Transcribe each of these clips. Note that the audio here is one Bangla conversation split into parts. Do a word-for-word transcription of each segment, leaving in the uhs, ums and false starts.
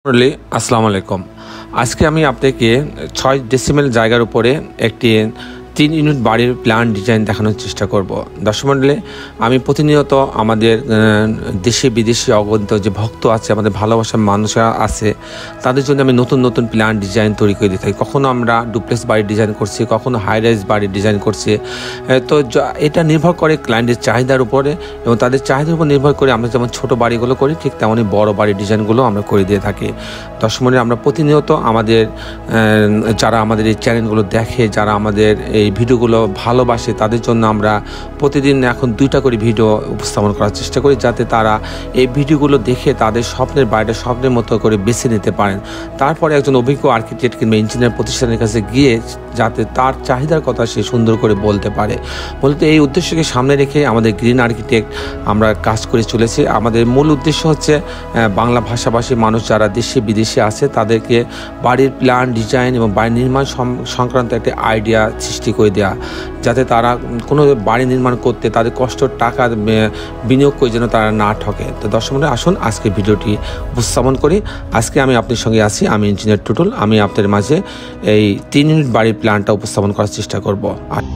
আসসালামু আলাইকুম। আজকে আমি আপনাকে ছয় ডেসিমেল জায়গার উপরে একটি তিন ইউনিট বাড়ির প্ল্যান ডিজাইন দেখানোর চেষ্টা করব। দর্শক মণ্ডলী, আমি প্রতিনিয়ত আমাদের দেশে বিদেশে অগণিত যে ভক্ত আছে, আমাদের ভালোবাসার মানুষরা আছে, তাদের জন্য আমি নতুন নতুন প্ল্যান ডিজাইন তৈরি করে দিয়ে থাকি। কখনো আমরা ডুপ্লেক্স বাড়ির ডিজাইন করছি, কখনো হাই রাইজ বাড়ির ডিজাইন করছি। তো এটা নির্ভর করে ক্লায়েন্টের চাহিদার উপরে এবং তাদের চাহিদার উপর নির্ভর করে আমরা যেমন ছোটো বাড়িগুলো করি, ঠিক তেমনই বড় বাড়ির ডিজাইনগুলো আমরা করে দিয়ে থাকি। দর্শক মণ্ডলী, আমরা প্রতিনিয়ত আমাদের যারা আমাদের এই চ্যানেলগুলো দেখে, যারা আমাদের এই ভিডিওগুলো ভালোবাসে, তাদের জন্য আমরা প্রতিদিন এখন দুইটা করে ভিডিও উপস্থাপন করার চেষ্টা করি, যাতে তারা এই ভিডিওগুলো দেখে তাদের স্বপ্নের বাড়িটা স্বপ্নের মতো করে বেছে নিতে পারেন। তারপরে একজন অভিজ্ঞ আর্কিটেক্ট কিংবা ইঞ্জিনিয়ার প্রতিষ্ঠানের কাছে গিয়ে যাতে তার চাহিদার কথা সে সুন্দর করে বলতে পারে। মূলত এই উদ্দেশ্যকে সামনে রেখে আমাদের গ্রিন আর্কিটেক্ট আমরা কাজ করে চলেছি। আমাদের মূল উদ্দেশ্য হচ্ছে বাংলা ভাষাভাষী মানুষ যারা দেশে বিদেশে আছে, তাদেরকে বাড়ির প্ল্যান ডিজাইন এবং বাড়ি নির্মাণ সংক্রান্ত একটা আইডিয়া সৃষ্টি করে দেওয়া, যাতে তারা কোনো বাড়ি নির্মাণ করতে তাদের কষ্ট টাকা বিনিয়োগ করে যেন তারা না ঠকে। তো দর্শক মণ্ডলী, আসুন আজকে ভিডিওটি উপস্থাপন করি। আজকে আমি আপনার সঙ্গে আছি, আমি ইঞ্জিনিয়ার টুটুল। আমি আপনাদের মাঝে এই তিন ইউনিট বাড়ির প্ল্যানটা উপস্থাপন করার চেষ্টা করব।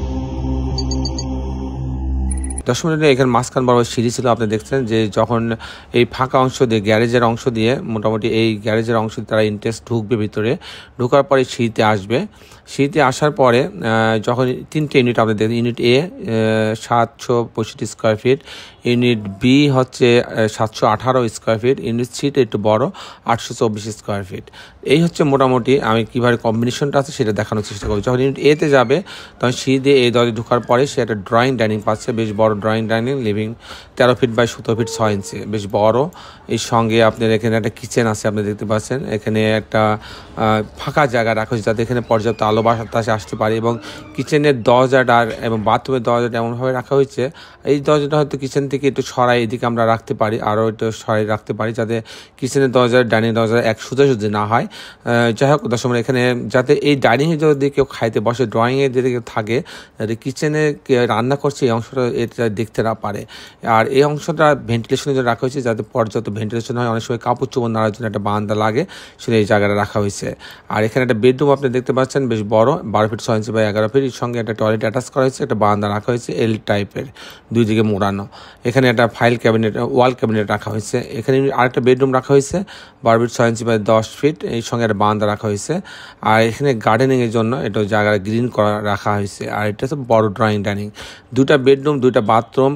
দশ মিনিটে এখানে মাঝখান বরাবর সিঁড়ি ছিল। আপনি দেখছেন যে যখন এই ফাঁকা অংশ দিয়ে গ্যারেজের অংশ দিয়ে মোটামুটি এই গ্যারেজের অংশ দিয়ে তারা ইন্টারেস্ট ঢুকবে, ভিতরে ঢোকার পরে সিঁড়িতে আসবে। সিঁড়িতে আসার পরে যখন তিনটে ইউনিট আপনি দেখেন, ইউনিট এ সাতশো পঁয়ষট্টি স্কোয়ার ফিট, ইউনিট বি হচ্ছে সাতশো আঠারো স্কোয়ার ফিট, ইউনিট সিটা একটু বড় আটশো চব্বিশ স্কোয়ার ফিট। এই হচ্ছে মোটামুটি আমি কীভাবে কম্বিনেশনটা আছে সেটা দেখানোর চেষ্টা করি। যখন ইউনিট এতে যাবে তখন সিঁড়ি দিয়ে এই দলে ঢোকার পরে সে একটা ড্রয়িং ডাইনিং পাচ্ছে, বেশ বড় ড্রয়িং ডাইনিং, লিভিং তেরো ফিট বাই সতেরো ফিট ছয় ইঞ্চি, বেশ বড়। এই সঙ্গে আপনার এখানে একটা কিচেন আছে, আপনি দেখতে পাচ্ছেন। এখানে একটা ফাঁকা জায়গা রাখা হয়েছে যাতে এখানে পর্যাপ্ত আলো বাতাসে আসতে পারে, এবং কিচেনের দরজাটা এবং বাথরুমের দরজাটা এমনভাবে রাখা হয়েছে, এই দরজাটা হয়তো কিচেন থেকে একটু সরাই এদিকে আমরা রাখতে পারি, আরও একটু সরাই রাখতে পারি, যাতে কিচেনের দরজার ডাইনিং দরজা এক সোজাসুজি না হয়। যাই হোক দর্শক, এখানে যাতে এই ডাইনিংয়ে যদি কেউ খাইতে বসে, ড্রয়িংয়ে যদি কেউ থাকে, যাতে কিচেনে রান্না করছে এই অংশটা এটা দেখতে না পারে। আর এই অংশটা ভেন্টিলেশনের জন্য রাখা হয়েছে, যাতে পর্যাপ্ত ভেন্টিলেশন হয়। অনেক সময় কাপড় চোপড় নাড়ার জন্য একটা বারান্দা লাগে, সেটা এই জায়গাটা রাখা হয়েছে। আর এখানে একটা বেডরুম আপনি দেখতে পাচ্ছেন, বেশ বড়, বারো ফিট ছয় ইঞ্চি বাই এগারো ফিট। এর সঙ্গে একটা টয়লেট অ্যাটাচ করা হয়েছে, একটা বারান্দা রাখা হয়েছে এল টাইপের, দুই দিকে মোড়ানো। এখানে একটা ফাইল ক্যাবিনেট, ওয়াল ক্যাবিনেট রাখা হয়েছে। এখানে আরেকটা বেডরুম রাখা হয়েছে, বারো ফিট ছয় ইঞ্চি বাই দশ ফিট। এই সঙ্গে একটা বারান্দা রাখা হয়েছে। আর এখানে গার্ডেনিংয়ের জন্য এটা জায়গা গ্রিন করা রাখা হয়েছে। আর এটা হচ্ছে বড় ড্রয়িং ডাইনিং, দুটা বেডরুম, দুইটা বাথরুম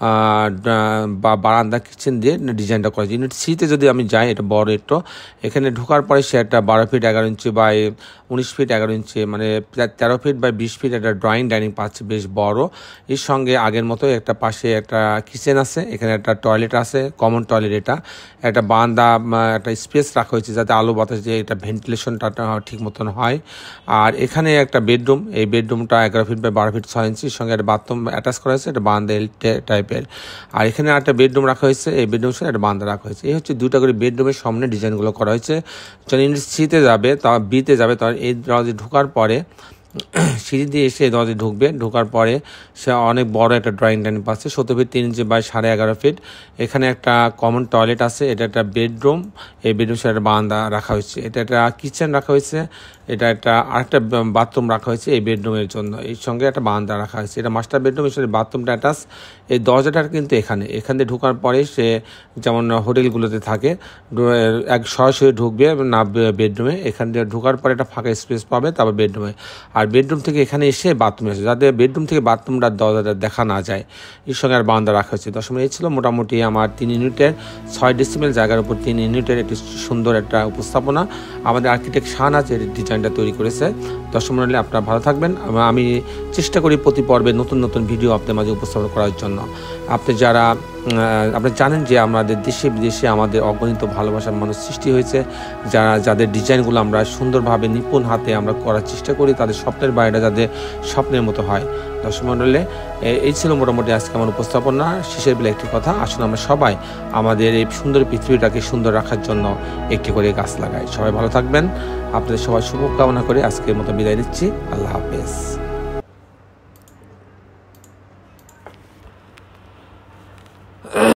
বা বারান্দা, কিচেন দিয়ে ডিজাইনটা করা। ইউনিট সিতে যদি আমি যাই, এটা বড় একটু। এখানে ঢোকার পরে সে একটা বারো ফিট এগারো ইঞ্চি বাই উনিশ ফিট এগারো ইঞ্চি, মানে তেরো ফিট বাই বিশ ফিট একটা ড্রয়িং ডাইনিং পাচ্ছে, বেশ বড়। এর সঙ্গে আগের মতো একটা পাশে একটা কিচেন আছে, এখানে একটা টয়লেট আছে, কমন টয়লেট। এটা একটা বারান্দা, একটা স্পেস রাখা হয়েছে যাতে আলো বাতাস দিয়ে এটা ভেন্টিলেশনটা ঠিক মতন হয়। আর এখানে একটা বেডরুম, এই বেডরুমটা এগারো ফিট বাই বারো ফিট ছয় ইঞ্চির সঙ্গে একটা বাথরুম অ্যাটাচ করা হয়েছে, একটা বারান্দা এল টাইপের। আর এখানে একটা বেডরুম রাখা হয়েছে, এই বেডরুমের সঙ্গে একটা বারান্দা রাখা হয়েছে। এই হচ্ছে দুটা করে বেডরুমের সামনে ডিজাইনগুলো করা হয়েছে। যখন ইউনিট সিতে যাবে, তা বিতে যাবে, তখন এই দরজা ঢোকার পরে সিঁড়ি দিয়ে এসে দরজায় ঢুকবে। ঢোকার পরে সে অনেক বড় একটা ড্রয়িং ডাইনিং পাচ্ছে, সতেরো ফিট তিন ইঞ্চি বাই সাড়ে এগারো ফিট। এখানে একটা কমন টয়লেট আছে, এটা একটা বেডরুম, এই বেডরুম সে একটা বারান্দা রাখা হয়েছে। এটা একটা কিচেন রাখা হয়েছে, এটা একটা আরেকটা বাথরুম রাখা হয়েছে এই বেডরুমের জন্য। এই সঙ্গে একটা বারান্দা রাখা হয়েছে, এটা মাস্টার বেডরুম, এর সাথে বাথরুমটা অ্যাটাচ। এই দরজাটা কিন্তু এখানে এখান দিয়ে ঢোকার পরে সে যেমন হোটেলগুলোতে থাকে, এক সরাসরি ঢুকবে না বেডরুমে। এখান দিয়ে ঢোকার পরে একটা ফাঁকা স্পেস পাবে, তারপর বেডরুমে। আর বেডরুম থেকে এখানে এসে বাথরুমে আসে, যাতে বেডরুম থেকে বাথরুমটার দরজাটা দেখা না যায়। এর সঙ্গে আর বারান্দা রাখা হয়েছে। দশ মিনিট এই ছিল মোটামুটি আমার তিন ইউনিটের ছয় ডেসিমেল জায়গার উপর তিন ইউনিটের একটি সুন্দর একটা উপস্থাপনা। আমাদের আর্কিটেক্ট শাহনাজ এর ডিজাইনটা তৈরি করেছে। দর্শক মণ্ডলী, আপনারা ভালো থাকবেন। আমি চেষ্টা করি প্রতি পর্বে নতুন নতুন ভিডিও আপনাদের মাঝে উপস্থাপন করার জন্য। আপনি যারা আপনি জানেন যে আমাদের দেশে বিদেশে আমাদের অগণিত ভালোবাসার মানুষ সৃষ্টি হয়েছে, যারা যাদের ডিজাইনগুলো আমরা সুন্দরভাবে নিপুণ হাতে আমরা করার চেষ্টা করি, তাদের স্বপ্নের বাড়িটা যাতে স্বপ্নের মতো হয়। দর্শক মণ্ডলী, এই ছিল মোটামুটি আজকে আমার উপস্থাপনা। শেষের বেলা একটি কথা, আসুন আমরা সবাই আমাদের এই সুন্দর পৃথিবীটাকে সুন্দর রাখার জন্য একটি করে গাছ লাগাই। সবাই ভালো থাকবেন। আপনাদের সবাই শুভকামনা করে আজকের মতো বিদায় নিচ্ছি। আল্লাহ হাফেজ।